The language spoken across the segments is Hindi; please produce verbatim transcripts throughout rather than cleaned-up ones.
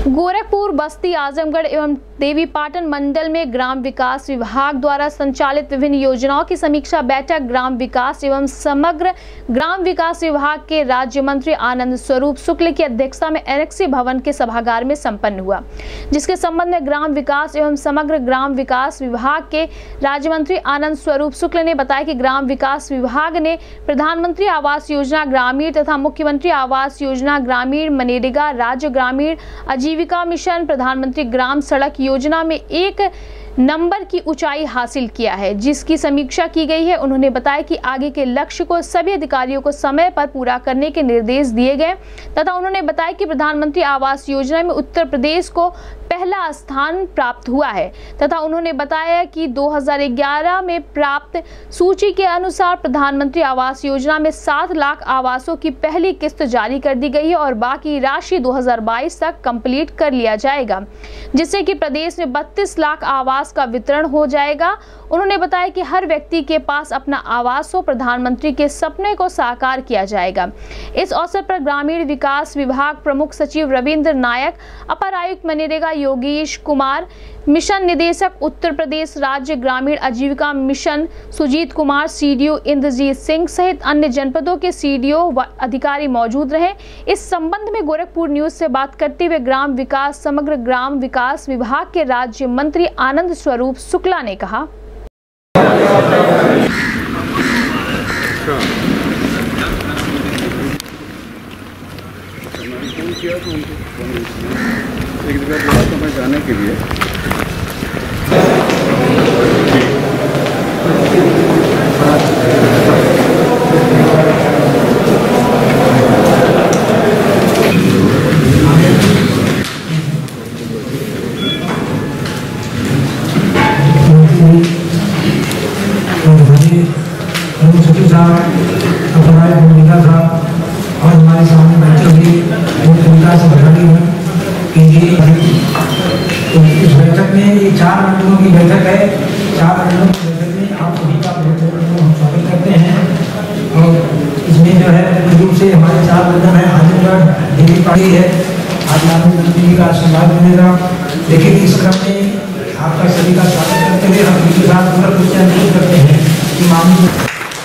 गोरखपुर, बस्ती, आजमगढ़ एवं देवीपाटन मंडल में ग्राम विकास विभाग द्वारा संचालित विभिन्न योजनाओं की समीक्षा बैठक ग्राम विकास एवं समग्र ग्राम विकास विभाग के राज्य मंत्री आनंद स्वरूप शुक्ल की अध्यक्षता में एनेक्सी भवन के सभागार में संपन्न हुआ, जिसके संबंध में ग्राम विकास एवं समग्र ग्राम विकास विभाग के राज्य मंत्री आनंद स्वरूप शुक्ल ने बताया कि ग्राम विकास विभाग ने प्रधानमंत्री आवास योजना ग्रामीण तथा मुख्यमंत्री आवास योजना ग्रामीण, मनरेगा, राज्य ग्रामीण आजीविका मिशन, प्रधानमंत्री ग्राम सड़क योजना में एक नंबर की ऊंचाई हासिल किया है, जिसकी समीक्षा की गई है। उन्होंने बताया कि आगे के लक्ष्य को सभी अधिकारियों को समय पर पूरा करने के निर्देश दिए गए तथा उन्होंने बताया कि प्रधानमंत्री आवास योजना में उत्तर प्रदेश को पहला स्थान प्राप्त हुआ है तथा उन्होंने बताया कि दो हज़ार ग्यारह में प्राप्त सूची के अनुसार प्रधानमंत्री आवास योजना में सात लाख आवासों की पहली किस्त जारी कर दी गई है और बाकी राशि दो हज़ार बाईस तक कंप्लीट कर लिया जाएगा, जिससे कि प्रदेश में बत्तीस लाख आवास का वितरण हो जाएगा। उन्होंने बताया कि हर व्यक्ति के पास अपना आवास हो, प्रधानमंत्री के सपने को साकार किया जाएगा। इस अवसर पर ग्रामीण विकास विभाग प्रमुख सचिव रविंद्र नायक, अपर आयुक्त मनरेगा योगेश कुमार, मिशन निदेशक उत्तर प्रदेश राज्य ग्रामीण आजीविका मिशन सुजीत कुमार, सीडीओ इंद्रजीत सिंह सहित अन्य जनपदों के सीडीओ व अधिकारी मौजूद रहे। इस संबंध में गोरखपुर न्यूज से बात करते हुए ग्राम विकास समग्र ग्राम विकास विभाग के राज्य मंत्री आनंद स्वरूप शुक्ला ने कहा, एक जगह बोला तो मैं जाने के लिए सचिव साहब, हमारे भूमिका साहब और हमारे सामने बैठे हुए भूमिका से बढ़ानी है कि तो इस बैठक में ये चार मंडलों की बैठक है। चार मंडलों की बैठक में आप सभी का हम स्वागत करते हैं और इसमें जो है मुख्य रूप से हमारे चार मंडल है, आजमगढ़, देवीपाटन है। आज प्रधानमंत्री का आशीर्वाद मिलेगा, लेकिन इस क्रम में आपका सभी का स्वागत करते हुए हम उनके साथ पूरा क्वेश्चन करते हैं कि माननीय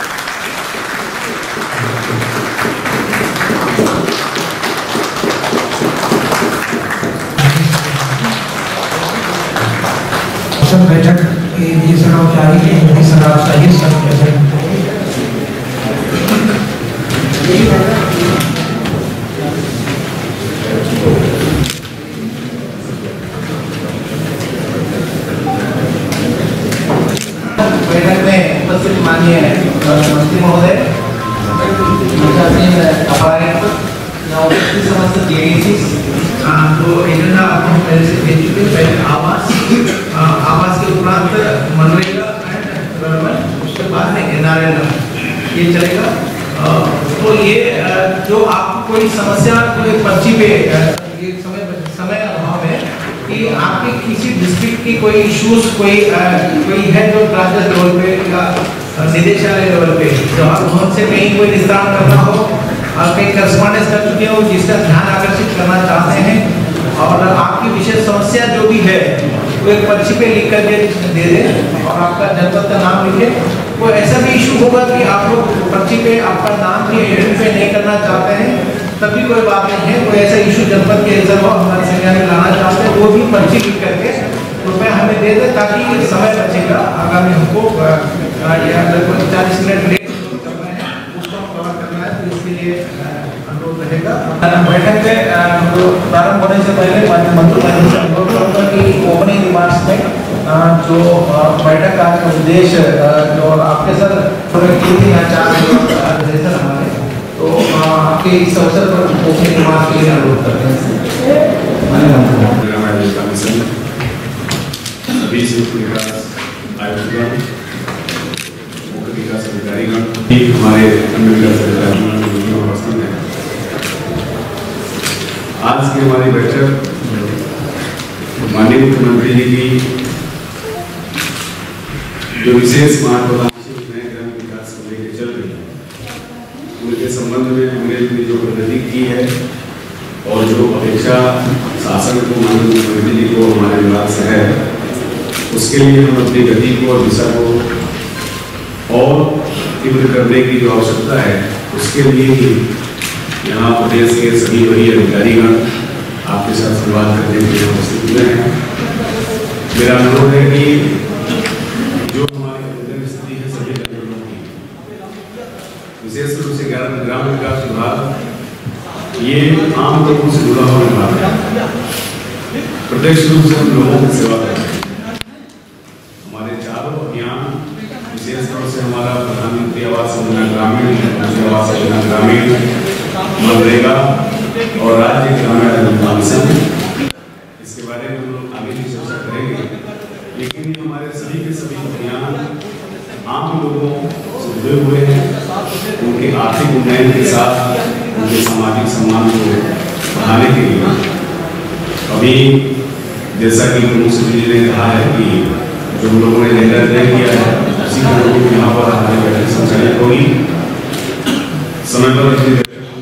बैठक के लिए सलाह जारी है, यही सलाह चाहिए सब बैठक में उपस्थित माननीय मंत्री महोदय, समस्त तो एजेंडा आपण पहले से भेज चुके हैं। पहले आवास आवास के उपरांत मनरेगा एंड अर्बन, उसके बाद में एनआरएल ये चलेगा। तो ये जो आपको कोई समस्या कोई पर्ची पे ये समय समय अभाव है कि आपके किसी डिस्ट्रिक्ट की कोई इश्यूज कोई कोई है जो राज्य लेवल पे या निदेशालय लेवल पे जो आप उनसे कहीं कोई निस्तारण करना हो, कहीं करस्पॉन्डेंस कर चुके हो जिसका ध्यान आकर्षित करना चाहते हैं और आपकी विशेष समस्या जो भी है वो एक पर्ची पे लिख करके दे दें और आपका जनपद का नाम लिखे। कोई ऐसा भी इशू होगा कि आप लोग पर्ची पे आपका नाम भी आइडेंटिफाई नहीं करना चाहते हैं, तभी कोई बात नहीं है। कोई ऐसा इशू जनपद के रिजर्व हमारे संज्ञान में लाना चाहते हैं, वो भी पर्ची लिख करके रुपये हमें दे दें ताकि समय बचेगा। आगामी हमको लगभग चालीस मिनट लेट अनुरोध रहेगा। बैठक में प्रारंभ होने से पहले मंत्री महोदय से अनुरोध करूंगा कि ओपनिंग रिमार्क्स में जो बैठक का उद्देश्य जो आपके सर तीन दिन या चार दिन हमारे तो आपके इस अवसर पर ओपनिंग रिमार्क्स के लिए अनुरोध करते हैं। हमारे आज की हमारी बैठक माननीय मुख्यमंत्री जी की जो विशेष महत्वाकांक्षी ग्राम विकास को लेकर चल रही है उनके संबंध में हमने जो प्रगति की है और जो अपेक्षा शासन को, माननीय मुख्यमंत्री जी को हमारे विभाग से है, उसके लिए हम अपनी गति को और दिशा को और तीव्र करने की जो आवश्यकता है, उसके लिए ही यहाँ प्रदेश के सभी वही अधिकारीगण आपके साथ संवाद करने के लिए उपस्थित हुए हैं। मेरा अनुरोध है कि जो हमारी अंदर स्थिति है सभी अधिकारियों की, विशेष रूप से ग्राम विकास विभाग ये आम लोगों से जुड़ा हुआ विभाग है, प्रत्यक्ष रूप से हम लोगों की सेवा करते हैं। हमारे चारों अभियान, विशेष तौर से हमारा प्रधानमंत्री आवास योजना ग्रामीण, मुख्यमंत्री आवास योजना ग्रामीण, मनरेगा और राज्य ग्रामीण आजीविका मिशन, इसके बारे में हम लोग आगे भी चर्चा करेंगे। लेकिन ये हमारे सभी के सभी अभियान आम लोगों से जुड़े हुए हैं, उनके आर्थिक उन्नयन के साथ उनके सामाजिक सम्मान को बढ़ाने के लिए। अभी जैसा कि प्रमुख सचिव जी ने कहा है कि जो लोगों ने निर्णय तय किया है, उसी के लोगों को यहाँ पर हमारी बैठक संचालित होगी। समय पर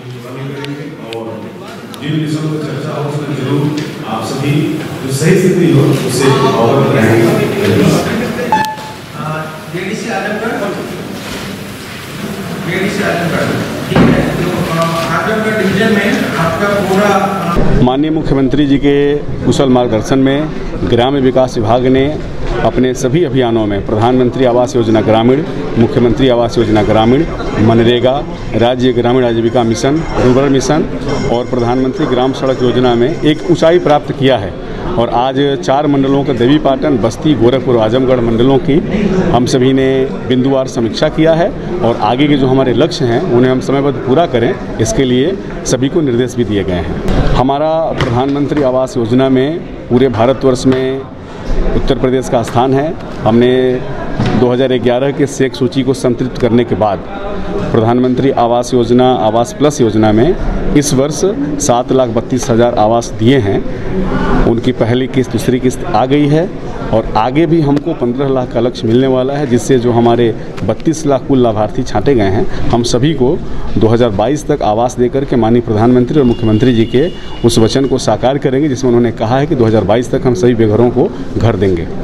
जिन विषयों पर चर्चा हो उसमें जरूर आप सभी जो सही स्थिति हो उससे अवगत रहेंगे। जेडीसी आजमगढ़, जेडीसी आजमगढ़, ठीक है। तो आजमगढ़ डिवीजन में आपका पूरा माननीय मुख्यमंत्री जी के कुशल मार्गदर्शन में ग्राम्य विकास विभाग ने अपने सभी अभियानों में प्रधानमंत्री आवास योजना ग्रामीण, मुख्यमंत्री आवास योजना ग्रामीण, मनरेगा, राज्य ग्रामीण आजीविका मिशन, रूरल मिशन और प्रधानमंत्री ग्राम सड़क योजना में एक ऊंचाई प्राप्त किया है। और आज चार मंडलों के देवीपाटन, बस्ती, गोरखपुर, आजमगढ़ मंडलों की हम सभी ने बिंदुवार समीक्षा किया है और आगे के जो हमारे लक्ष्य हैं उन्हें हम समयबद्ध पूरा करें, इसके लिए सभी को निर्देश भी दिए गए हैं। हमारा प्रधानमंत्री आवास योजना में पूरे भारतवर्ष में उत्तर प्रदेश का स्थान है। हमने दो हज़ार ग्यारह के सेक सूची को संतृप्त करने के बाद प्रधानमंत्री आवास योजना, आवास प्लस योजना में इस वर्ष सात लाख बत्तीस हज़ार आवास दिए हैं। उनकी पहली किस्त, दूसरी किस्त आ गई है और आगे भी हमको पंद्रह लाख का लक्ष्य मिलने वाला है, जिससे जो हमारे बत्तीस लाख कुल लाभार्थी छांटे गए हैं, हम सभी को दो हज़ार बाईस तक आवास देकर के माननीय प्रधानमंत्री और मुख्यमंत्री जी के उस वचन को साकार करेंगे जिसमें उन्होंने कहा है कि दो हज़ार बाईस तक हम सभी बेघरों को घर देंगे।